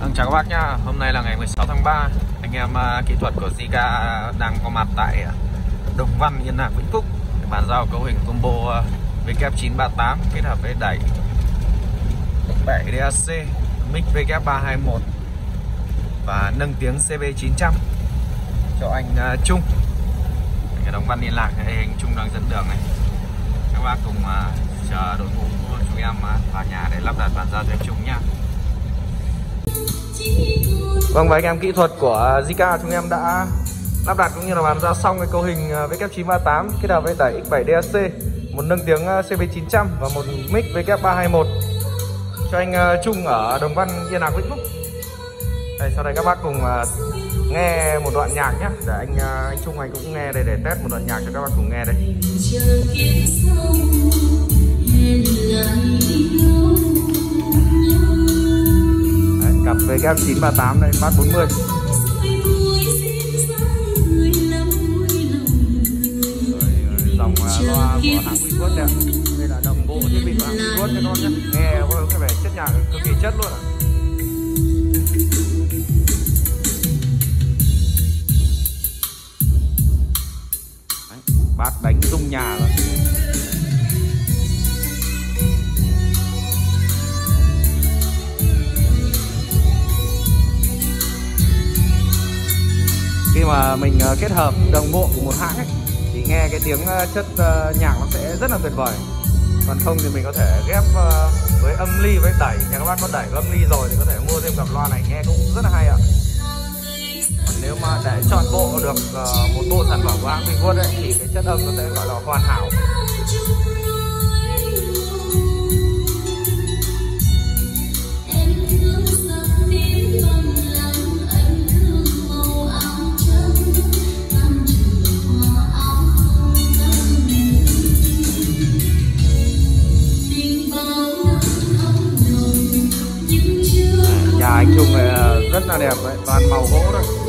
Chào các bác nhá. Hôm nay là ngày 16 tháng 3. Anh em kỹ thuật của Zika đang có mặt tại Đồng Văn, Yên Lạc, Vĩnh Phúc để bàn giao cấu hình combo WF938 kết hợp với đẩy 7 DAC, mic WF321 và nâng tiếng CB900 cho anh Trung ở Đồng Văn, Yên Lạc. Anh Trung đang dẫn đường này. Các bác cùng chờ đội ngũ của chúng em vào nhà để lắp đặt bàn giao cho anh Trung nhá. Vâng, và anh em kỹ thuật của Zika chúng em đã lắp đặt cũng như là bàn giao xong cái cấu hình WF938 kết hợp với đẩy X7 DAC, một nâng tiếng CB900 và một mic WF321 cho anh Trung ở Đồng Văn, Yên Lạc, Vĩnh Phúc. Đây, sau đây các bác cùng nghe một đoạn nhạc nhé, để anh Trung anh cũng nghe đây để test một đoạn nhạc cho các bác cùng nghe đây. Cặp WF938 đây, Bass 40. Dòng loa của hãng Winwood đây. Đây là đồng bộ thiết bị của hãng Winwood cho con nhé. Nghe có cái vẻ chất nhạc cực kỳ chất luôn ạ. Bass đánh rung nhà luôn. Khi mà mình kết hợp đồng bộ của một hãng ấy, thì nghe cái tiếng chất nhạc nó sẽ rất là tuyệt vời. Còn không thì mình có thể ghép với âm ly với đẩy. Nhà các bác có đẩy với âm ly rồi thì có thể mua thêm cặp loa này nghe cũng rất là hay ạ. Còn nếu mà để chọn bộ được một bộ sản phẩm của hãng Winwood ấy, thì cái chất âm nó sẽ gọi là hoàn hảo. Nhà anh Trung này rất là đẹp đấy, toàn màu gỗ thôi.